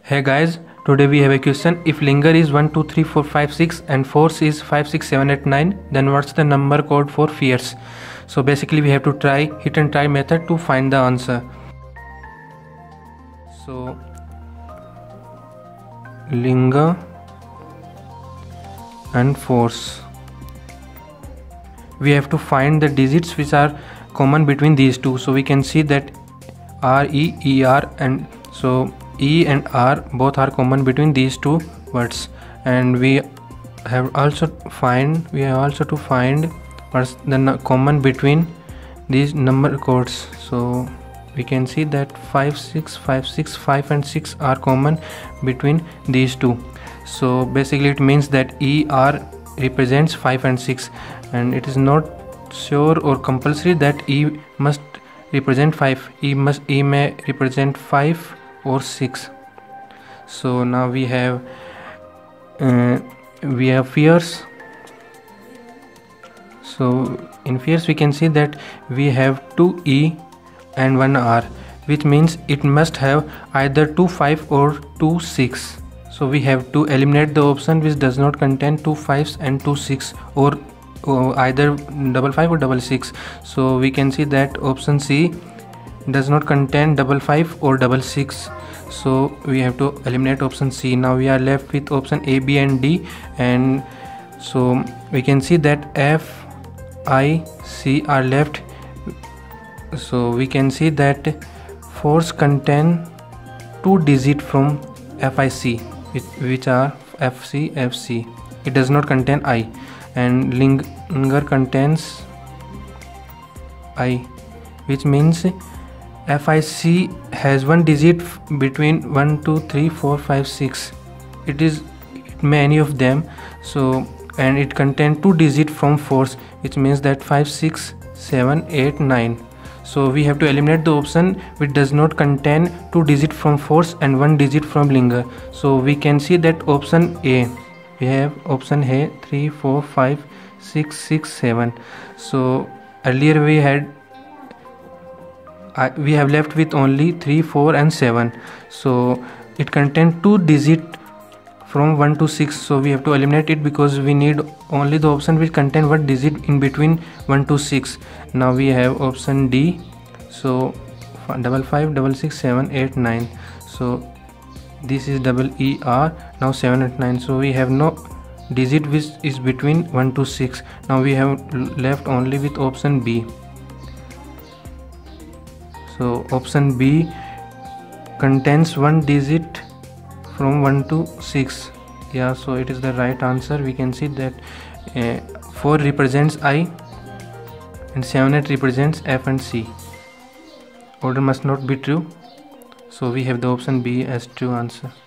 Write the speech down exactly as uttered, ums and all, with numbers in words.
Hey guys, today we have a question. If linger is one, two, three, four, five, six and force is five, six, seven, eight, nine, then what's the number code for fierce? So basically we have to try hit and try method to find the answer. So linger and force. We have to find the digits which are common between these two. So we can see that R, E, E, R, and so E and R both are common between these two words, and we have also find we have also to find what's the common between these number codes. So we can see that five, six, five, six, five and six are common between these two. So basically it means that E R represents five and six, and it is not sure or compulsory that E must represent five. E must E may represent five or six. So now we have uh, we have fierce. So in fierce we can see that we have two E and one R, which means it must have either two five or two six. So we have to eliminate the option which does not contain two fives and two six, or, or either double five or double six. So we can see that option C does not contain double five or double six. So we have to eliminate option C. Now we are left with option A, B and D, and so we can see that F, I, C are left. So we can see that force contain two digits from F I C, which, which are F C, F C. It does not contain I, and linger contains I, which means F I C has one digit between one, two, three, four, five, six. It is it may any of them. So and it contains two digit from force, which means that five, six, seven, eight, nine. So we have to eliminate the option which does not contain two digit from force and one digit from linger. So we can see that option A. We have option A three, four, five, six, six, seven. So earlier we had I, we have left with only three, four and seven. So it contains two digit from one to six. So we have to eliminate it because we need only the option which contain one digit in between one to six. Now we have option D. So double five, double six, seven, eight, nine. So this is double E R. Now seven and nine. So we have no digit which is between one to six. Now we have left only with option B. So option B contains one digit from one to six. Yeah, so it is the right answer. We can see that uh, four represents I and seven, eight represents F and C. Order must not be true. So we have the option B as true answer.